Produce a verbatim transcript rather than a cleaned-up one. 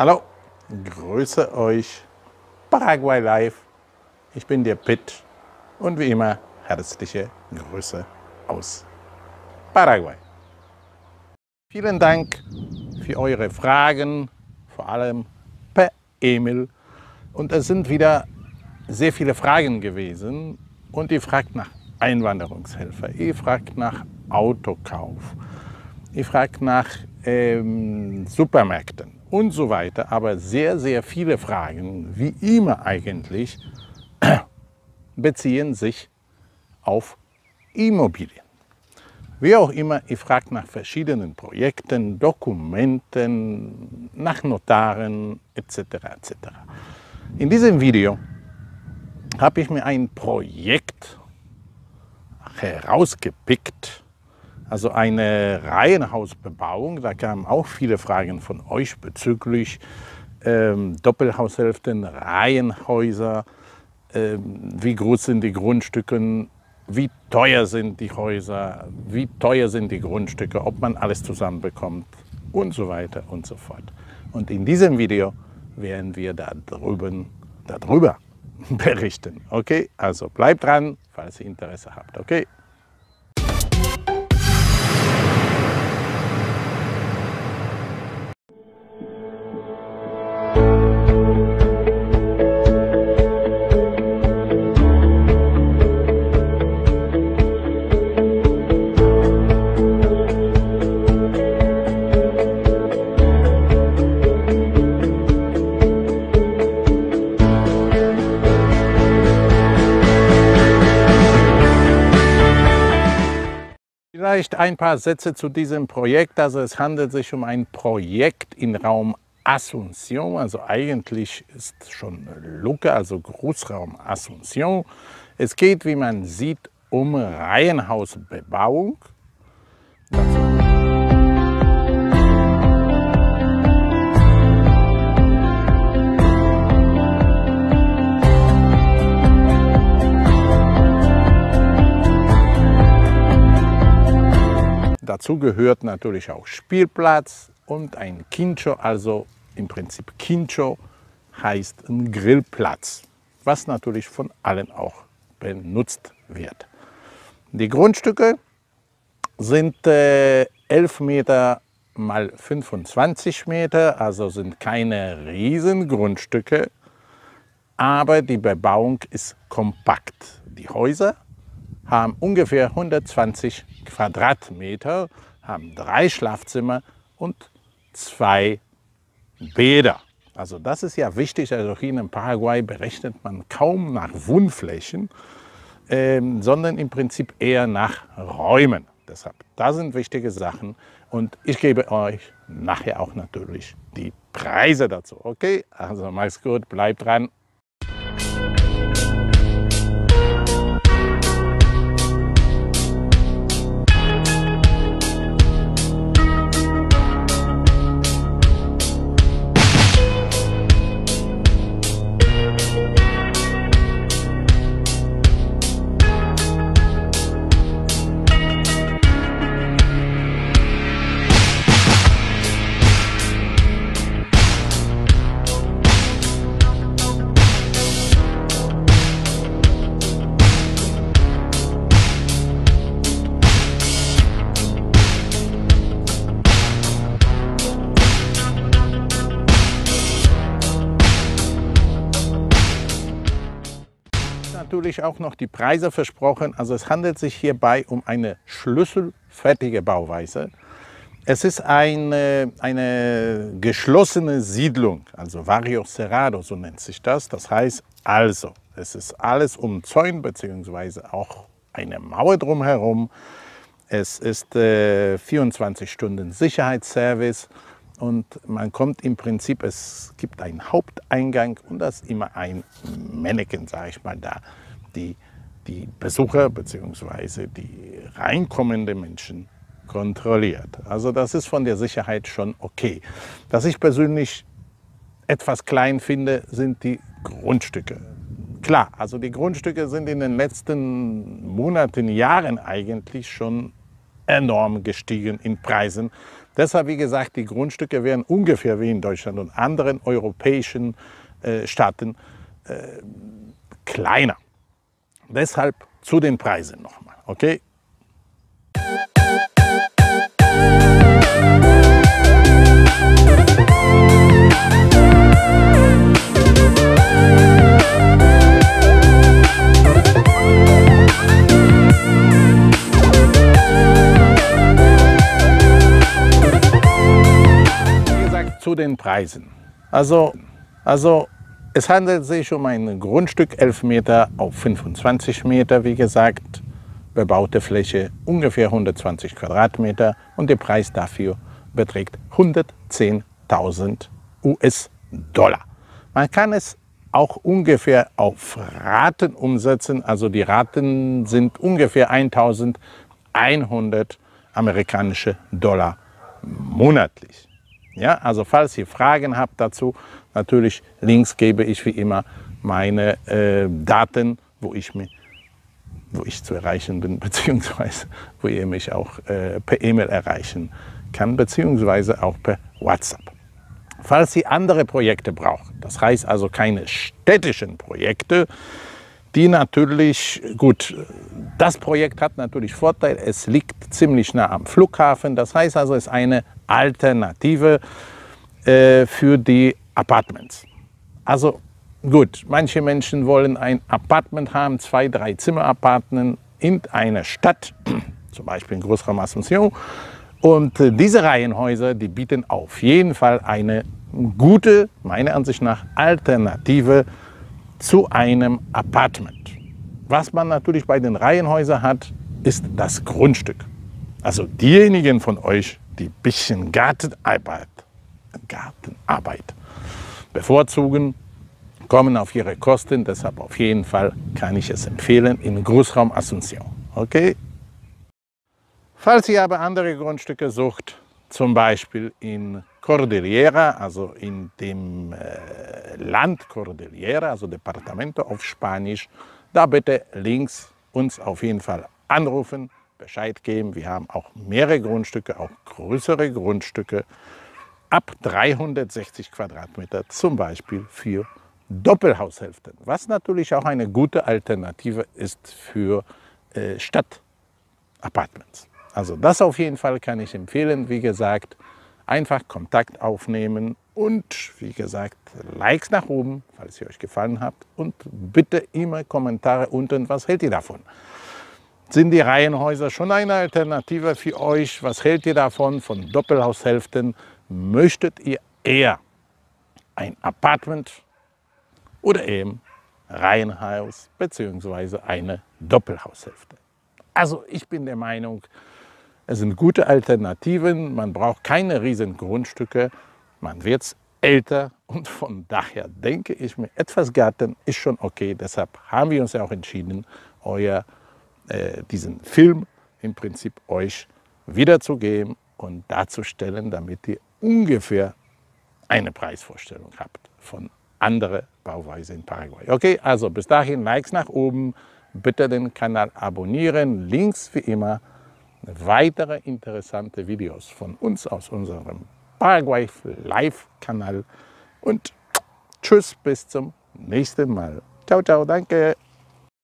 Hallo, grüße euch, Paraguay Live. Ich bin der Pitt und wie immer herzliche Grüße aus Paraguay. Vielen Dank für eure Fragen, vor allem per E-Mail. Und es sind wieder sehr viele Fragen gewesen. Und ihr fragt nach Einwanderungshilfe, ihr fragt nach Autokauf, ihr fragt nach ähm, Supermärkten und so weiter. Aber sehr, sehr viele Fragen, wie immer eigentlich, beziehen sich auf Immobilien. Wie auch immer, ihr fragt nach verschiedenen Projekten, Dokumenten, nach Notaren et cetera et cetera. In diesem Video habe ich mir ein Projekt herausgepickt, also eine Reihenhausbebauung. Da kamen auch viele Fragen von euch bezüglich ähm, Doppelhaushälften, Reihenhäuser, ähm, wie groß sind die Grundstücke, wie teuer sind die Häuser, wie teuer sind die Grundstücke, ob man alles zusammenbekommt und so weiter und so fort. Und in diesem Video werden wir da drüben, darüber berichten. Okay, also bleibt dran, falls ihr Interesse habt. Okay. Vielleicht ein paar Sätze zu diesem Projekt. Also es handelt sich um ein Projekt im Raum Asunción. Also eigentlich ist schon Luque, also Großraum Asunción. Es geht, wie man sieht, um Reihenhausbebauung. Dazu gehört natürlich auch Spielplatz und ein Quincho, also im Prinzip Quincho heißt ein Grillplatz, was natürlich von allen auch benutzt wird. Die Grundstücke sind äh, elf Meter mal fünfundzwanzig Meter, also sind keine Riesengrundstücke, aber die Bebauung ist kompakt. Die Häuser haben ungefähr hundertzwanzig Quadratmeter, haben drei Schlafzimmer und zwei Bäder. Also das ist ja wichtig, also hier in Paraguay berechnet man kaum nach Wohnflächen, ähm, sondern im Prinzip eher nach Räumen. Deshalb, das sind wichtige Sachen und ich gebe euch nachher auch natürlich die Preise dazu. Okay, also macht's gut, bleibt dran. Natürlich auch noch die Preise versprochen. Also es handelt sich hierbei um eine schlüsselfertige Bauweise. Es ist eine, eine geschlossene Siedlung, also Barrio Cerrado, so nennt sich das. Das heißt also, es ist alles umzäunt, beziehungsweise auch eine Mauer drumherum. Es ist äh, vierundzwanzig Stunden Sicherheitsservice. Und man kommt im Prinzip, es gibt einen Haupteingang und da ist immer ein Mannequin, sage ich mal, da, die die Besucher bzw. die reinkommenden Menschen kontrolliert. Also das ist von der Sicherheit schon okay. Was ich persönlich etwas klein finde, sind die Grundstücke. Klar, also die Grundstücke sind in den letzten Monaten, Jahren eigentlich schon enorm gestiegen in Preisen. Deshalb, wie gesagt, die Grundstücke wären ungefähr wie in Deutschland und anderen europäischen äh, Staaten äh, kleiner. Deshalb zu den Preisen nochmal, okay? Wie gesagt, zu den Preisen. Also, also es handelt sich um ein Grundstück elf Meter auf fünfundzwanzig Meter, wie gesagt, bebaute Fläche ungefähr hundertzwanzig Quadratmeter und der Preis dafür beträgt hundertzehntausend U S-Dollar. Man kann es auch ungefähr auf Raten umsetzen, also die Raten sind ungefähr eintausendeinhundert amerikanische Dollar monatlich. Ja, also falls ihr Fragen habt dazu, natürlich links gebe ich wie immer meine äh, Daten, wo ich, mich, wo ich zu erreichen bin, beziehungsweise wo ihr mich auch äh, per E-Mail erreichen kann, beziehungsweise auch per WhatsApp. Falls ihr andere Projekte braucht, das heißt also keine städtischen Projekte, die natürlich, gut, das Projekt hat natürlich Vorteil, es liegt ziemlich nah am Flughafen, das heißt also, es ist eine Alternative äh, für die Apartments. Also gut, manche Menschen wollen ein Apartment haben, zwei, drei Zimmer-Apartment in einer Stadt, zum Beispiel in Großraum Asunción. Und äh, diese Reihenhäuser, die bieten auf jeden Fall eine gute, meiner Ansicht nach, Alternative zu einem Apartment. Was man natürlich bei den Reihenhäusern hat, ist das Grundstück. Also diejenigen von euch, die ein bisschen Gartenarbeit, Gartenarbeit bevorzugen, kommen auf ihre Kosten. Deshalb auf jeden Fall kann ich es empfehlen in Großraum Asunción. Okay? Falls ihr aber andere Grundstücke sucht, zum Beispiel in Cordillera, also in dem äh, Land Cordillera, also Departamento auf Spanisch, da bitte links uns auf jeden Fall anrufen, Bescheid geben. Wir haben auch mehrere Grundstücke, auch größere Grundstücke ab dreihundertsechzig Quadratmeter, zum Beispiel für Doppelhaushälften, was natürlich auch eine gute Alternative ist für äh, Stadtapartments. Also das auf jeden Fall kann ich empfehlen. Wie gesagt, einfach Kontakt aufnehmen und wie gesagt, Likes nach oben, falls ihr euch gefallen habt. Und bitte immer Kommentare unten, was hält ihr davon? Sind die Reihenhäuser schon eine Alternative für euch? Was hält ihr davon, von Doppelhaushälften? Möchtet ihr eher ein Apartment oder eben Reihenhaus bzw. eine Doppelhaushälfte? Also ich bin der Meinung, es sind gute Alternativen, man braucht keine riesen Grundstücke, man wird älter und von daher denke ich mir, etwas Garten ist schon okay. Deshalb haben wir uns ja auch entschieden, euer, äh, diesen Film im Prinzip euch wiederzugeben und darzustellen, damit ihr ungefähr eine Preisvorstellung habt von anderen Bauweisen in Paraguay. Okay, also bis dahin Likes nach oben, bitte den Kanal abonnieren, links wie immer weitere interessante Videos von uns aus unserem Paraguay Live-Kanal und tschüss, bis zum nächsten Mal. Ciao, ciao, danke.